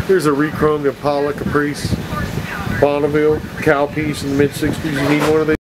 Here's a re-chromed Impala Caprice Bonneville cowl piece in the mid-60s. You need one of these.